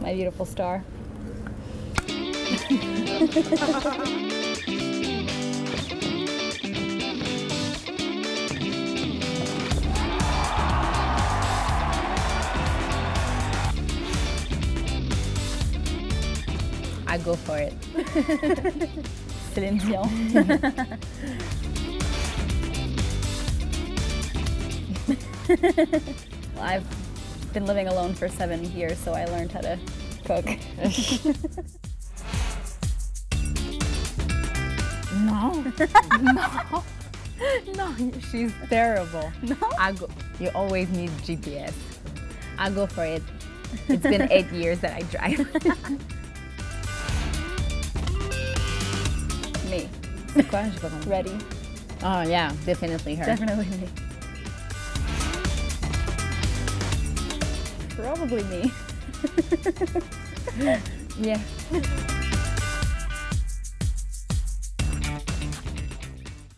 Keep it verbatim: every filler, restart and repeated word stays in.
my beautiful star. I go for it. Céline Dion. Well, I've been living alone for seven years, so I learned how to cook. No, no, no, she's terrible. No? I go, you always need G P S. I go for it. It's been eight years that I drive. Me. C'est quoi? J'ai pas compris. Ready. Oh yeah, definitely her. Definitely me. Probably me. Yeah.